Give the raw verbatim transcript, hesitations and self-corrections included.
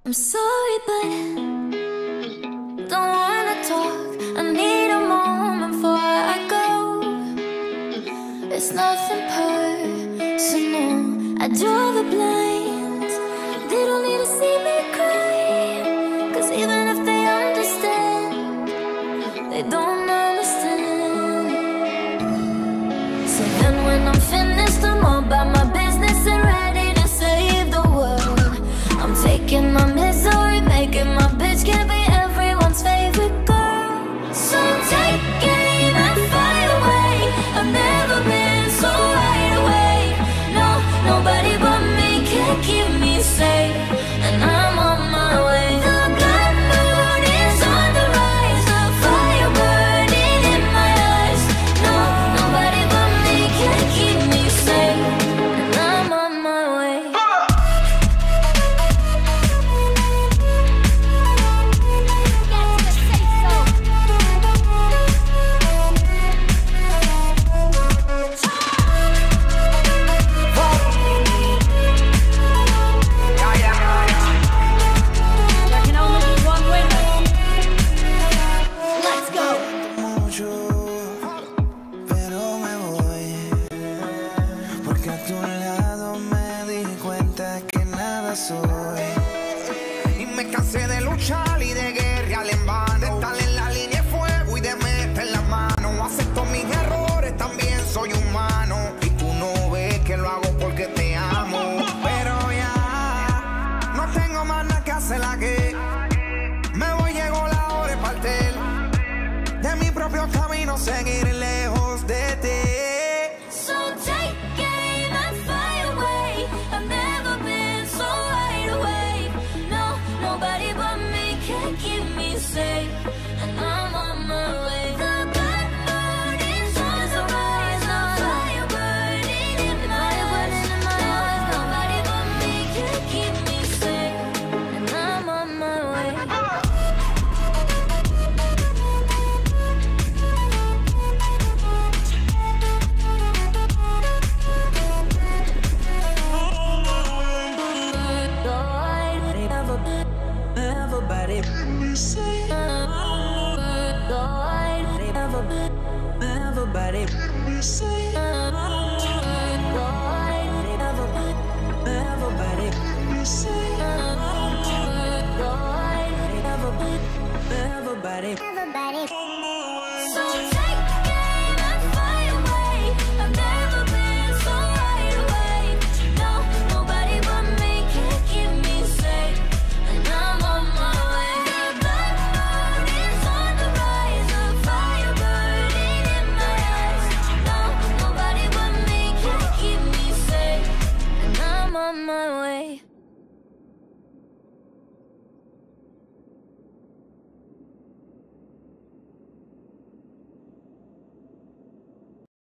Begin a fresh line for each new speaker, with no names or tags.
I'm sorry, but don't wanna talk. I need a moment before I go. It's nothing personal. I draw the blinds. They don't need to see me cry, 'cause even if they understand, they don't understand. So then when I'm finished, I'm all about my business and ready to save the world. I'm taking my misery, making my bitch can't be everyone's favorite girl. So take aim and fly away. I've never been so wide awake. No, nobody but me can keep me safe, and I'm on my way. The blood moon is on the rise, the fire burning in my eyes. No, nobody but me can keep me safe, and I'm on my way.
Pero me voy, porque a tu lado me di cuenta que nada soy. Y me cansé de luchar y de guerrear en vano, de estar en la línea de fuego y de meter la mano. Acepto mis errores, también soy humano, y tú no ves que lo hago porque te amo. Pero ya no tengo más nada que hacer aquí. Me voy, llegó la hora de partir de mi propio camino, seguir lejos de ti.
So take aim and fly away. I've never been so wide awake. No, nobody but me can keep me safe, and I'm on my way. The blood moon is on the rise, the fire burning in my eyes. Nobody but me can keep me safe, and I'm on my way.
Everybody, everybody, everybody.